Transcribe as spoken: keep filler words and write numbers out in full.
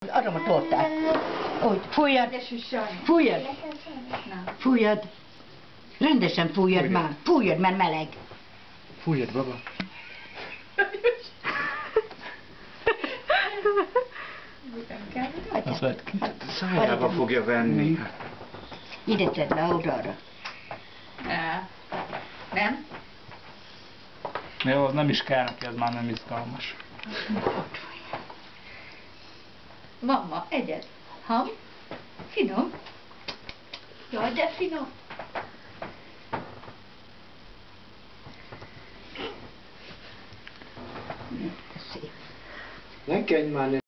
Adom a tortát. Úgy, fújjad, fújjad, fújjad. Rendesen fújjad már, fújjad, mert meleg. Fújjad, baba. Azt vedd ki. Szájába fogja venni. Ide tedd le, oldalra. Nem? Jó, az nem is kell neki, ez már nem izgalmas. Mamma, egyed. Ham? Finom? Jaj, de finom. Szép. Ne kenj már,